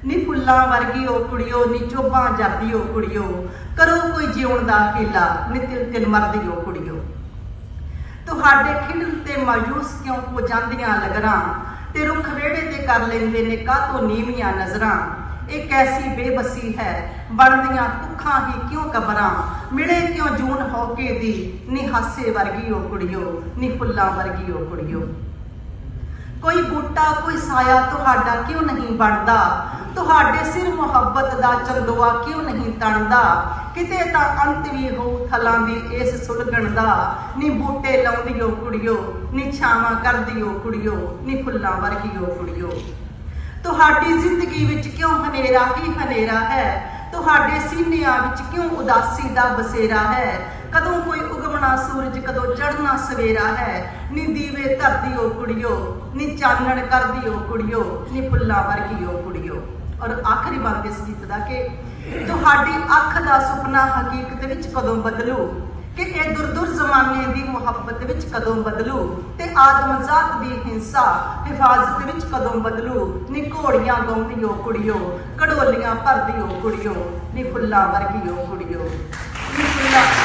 नी फुल्लां वर्गी ओ कुड़ियो, नी चोभां जादी ओ कुड़ियो, करो कोई जीवन दा हीला, नी तिल तिल मरदी ओ कुड़ियो। तुहाडे खिड़ल ते मायूस क्यों हो जांदियां लगरां, ते रुख वेड़े ते कर लेंदे ने कातों नीवियां नजरां। एक ऐसी बेबसी है बनदियां भुखां ही क्यों कबरां, मिले क्यों जून होके दी, नी हासे वर्गी ओ कुड़ियो, नी फुल्लां वर्गी ओ कुड़ियो। कोई बूटा कोई साया तुहाडा क्यों नहीं बनदा, तुहाडे सिर मुहब्बत दा चंदोआ क्यों नहीं तणदा। किते तां अंत भी हो थलां दी इस सुलगण दा, नी बूटे लाउंदी ओ कुड़ियो, नी छावां करदी ओ कुड़ियो, नी फुल्लां वर्गी ओ कुड़ियो। तुहाडी जिंदगी विच क्यों हनेरा ही हनेरा है, तुहाडे सीनियां विच क्यों उदासी दा बसेरा है। कदों कोई उगमना सूरज कदों चढ़ना सवेरा है, नी दीवे धरदी ओ कुड़ियो, नी चानण करदी ओ कुड़ियो, नी फुल्लां वर्गी ओ कुड़ियो। और आखिरी बात इस गीत दा कि तुहाडी अख दा सुपना हकीकत विच कदों बदलू, कि ए दुर दुर जमाने दी मुहब्बत विच कदों बदलू, ते आदमजात दी हिंसा हिफाजत विच कदों बदलू। नी घोड़ियां गाउंदी ओ कुड़ियो, घड़ोलियां भरदी ओ कुड़ियो, नी फुल्लां वर्गी ओ कुड़ियो, नी फुल्लां